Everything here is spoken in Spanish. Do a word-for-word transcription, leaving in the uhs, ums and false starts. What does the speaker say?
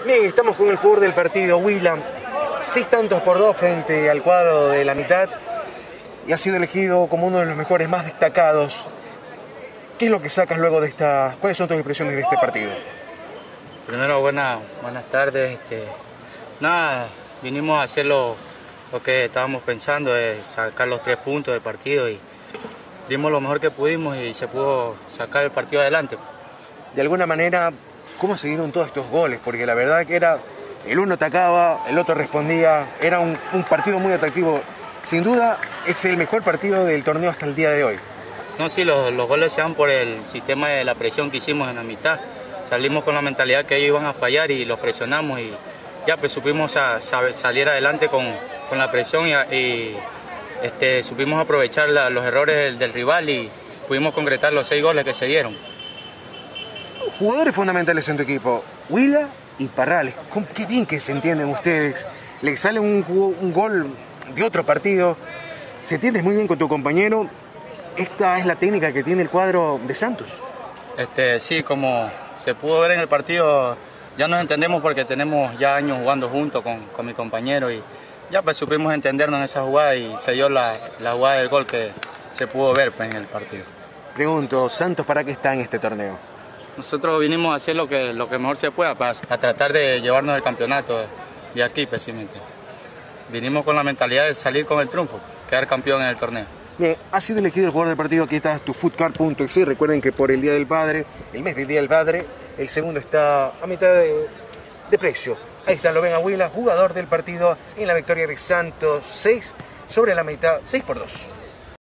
Bien, estamos con el jugador del partido, William. Seis tantos por dos frente al cuadro de la mitad y ha sido elegido como uno de los mejores más destacados. ¿Qué es lo que sacas luego de esta? ¿Cuáles son tus impresiones de este partido? Primero, buena, buenas tardes. Este, nada, vinimos a hacer lo, lo que estábamos pensando, de sacar los tres puntos del partido y dimos lo mejor que pudimos y se pudo sacar el partido adelante. De alguna manera, ¿cómo se dieron todos estos goles? Porque la verdad que era, el uno atacaba, el otro respondía, era un, un partido muy atractivo. Sin duda, es el mejor partido del torneo hasta el día de hoy. No, sí, los, los goles se dan por el sistema de la presión que hicimos en la mitad. Salimos con la mentalidad que ellos iban a fallar y los presionamos y ya pues supimos a, a salir adelante con, con la presión y, y este, supimos aprovechar la, los errores del, del rival y pudimos concretar los seis goles que se dieron. Jugadores fundamentales en tu equipo, Huila y Parrales. Qué bien que se entienden ustedes. Le sale un, un gol de otro partido. Se entiendes muy bien con tu compañero. Esta es la técnica que tiene el cuadro de Santos. Este, sí, como se pudo ver en el partido, ya nos entendemos porque tenemos ya años jugando juntos con, con mi compañero y ya pues supimos entendernos en esa jugada y se dio la, la jugada del gol que se pudo ver pues, en el partido. Pregunto, ¿Santos para qué está en este torneo? Nosotros vinimos a hacer lo que, lo que mejor se pueda, para a tratar de llevarnos el campeonato de, de aquí, precisamente. Vinimos con la mentalidad de salir con el triunfo, quedar campeón en el torneo. Bien, ha sido elegido el jugador del partido. Aquí está tu foodcard punto e x. Recuerden que por el Día del Padre, el mes del Día del Padre, el segundo está a mitad de, de precio. Ahí está, lo ven a Huila, jugador del partido en la victoria de Santos, seis sobre la mitad, seis por dos.